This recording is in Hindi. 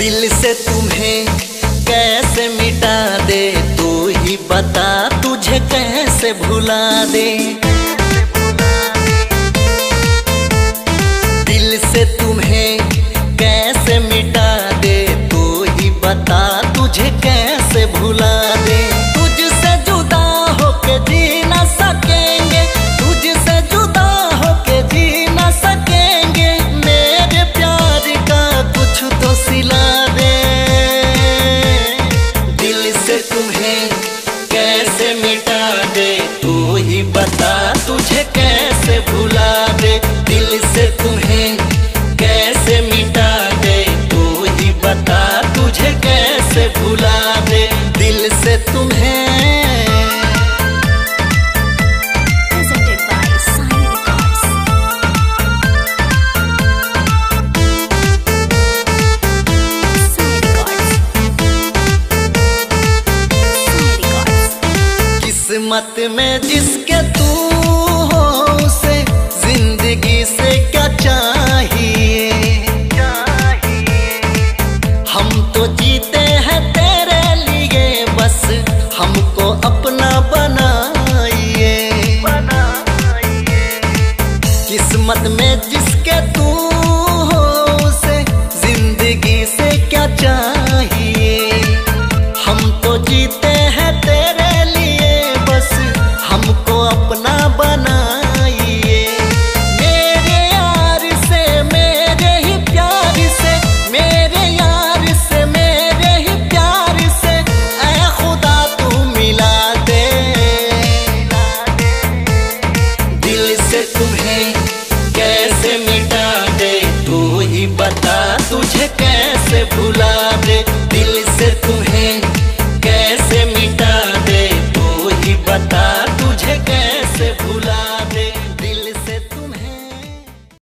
दिल से तुम्हें कैसे मिटा दे, तू ही बता तुझे कैसे भुला दे। दिल से तुम्हें कैसे मिटा दे, तू ही बता तुझे कैसे भुला दे। तुझसे जुदा होके जी ना सकेंगे, तुझसे जुदा होके जी ना सकेंगे। मेरे प्यार का कुछ तो सिला दे। दिल से तुम्हें कैसे मिटा दे, तू ही बता तुझे कैसे भुला दे। दिल से तुम्हें कैसे मिटा दे, तू ही बता तुझे कैसे भुला दे। दिल से तुम्हें Presented by Sai Records. Sai Records. Sai Records. किस्मत में जिसके